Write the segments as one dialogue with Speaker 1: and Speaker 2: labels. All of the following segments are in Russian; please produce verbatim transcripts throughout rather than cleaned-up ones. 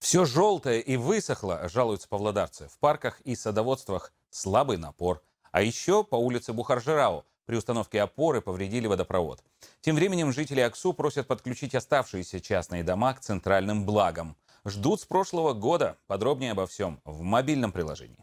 Speaker 1: Все желтое и высохло, жалуются павлодарцы. В парках и садоводствах слабый напор. А еще по улице Бухаржирау при установке опоры повредили водопровод. Тем временем жители Аксу просят подключить оставшиеся частные дома к центральным благам. Ждут с прошлого года. Подробнее обо всем в мобильном приложении.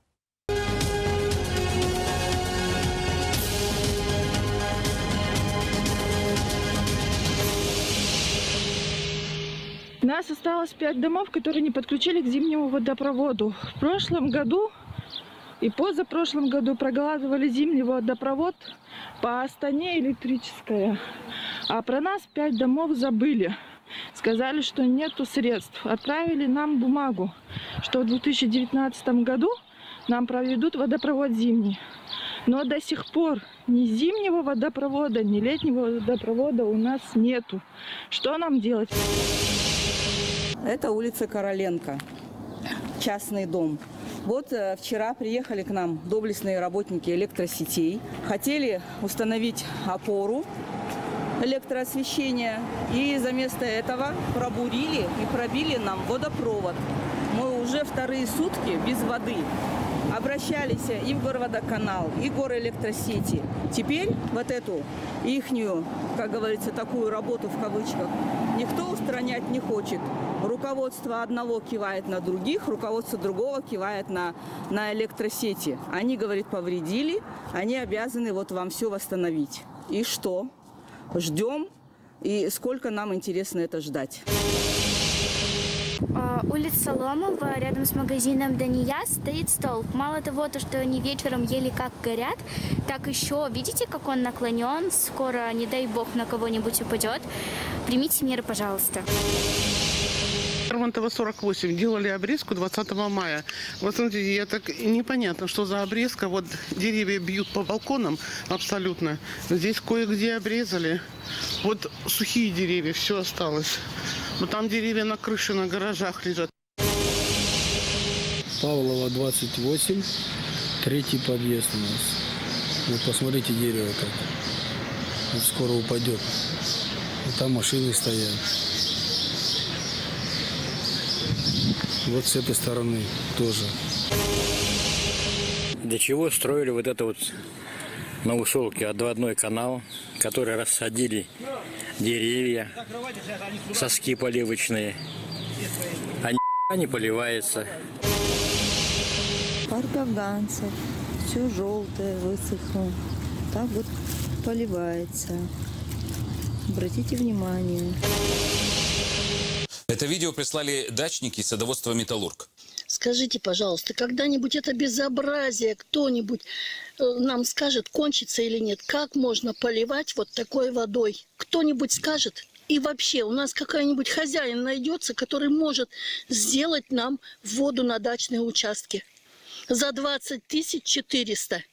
Speaker 2: У нас осталось пять домов, которые не подключили к зимнему водопроводу. В прошлом году и позапрошлом году прокладывали зимний водопровод по Астане электрическая. А про нас пять домов забыли. Сказали, что нету средств. Отправили нам бумагу, что в две тысячи девятнадцатом году нам проведут водопровод зимний. Но до сих пор ни зимнего водопровода, ни летнего водопровода у нас нету. Что нам делать?
Speaker 3: Это улица Короленко, частный дом. Вот э, вчера приехали к нам доблестные работники электросетей. Хотели установить опору электроосвещения. И за место этого пробурили и пробили нам водопровод. Мы уже вторые сутки без воды. Обращались и в горводоканал, и в горэлектросети. Теперь вот эту ихнюю, как говорится, такую работу в кавычках никто устранять не хочет. Руководство одного кивает на других, руководство другого кивает на, на электросети. Они, говорит, повредили, они обязаны вот вам все восстановить. И что? Ждем. И сколько нам интересно это ждать?
Speaker 4: Улица Ломова, рядом с магазином Дания, стоит столб. Мало того, то, что они вечером еле как горят, так еще, видите, как он наклонен? Скоро, не дай бог, на кого-нибудь упадет. Примите меры, пожалуйста.
Speaker 5: Лермонтова сорок восемь. Делали обрезку двадцатого мая. Вот смотрите, я так непонятно, что за обрезка. Вот деревья бьют по балконам абсолютно. Здесь кое-где обрезали. Вот сухие деревья, все осталось. Но там деревья на крыше, на гаражах лежат.
Speaker 6: Павлова двадцать восемь. Третий подъезд у нас. Вот посмотрите, дерево как. Вот скоро упадет. И там машины стоят. Вот с этой стороны тоже.
Speaker 7: Для чего строили вот это вот на Усолке отводной канал, который рассадили деревья, соски поливочные, а ни не поливается.
Speaker 8: Парк афганцев, все желтое, высохло. Так вот поливается. Обратите внимание.
Speaker 1: Это видео прислали дачники садоводства «Металлург».
Speaker 9: Скажите, пожалуйста, когда-нибудь это безобразие кто-нибудь э, нам скажет, кончится или нет? Как можно поливать вот такой водой? Кто-нибудь скажет? И вообще, у нас какой-нибудь хозяин найдется, который может сделать нам воду на дачные участки за двадцать тысяч четыреста.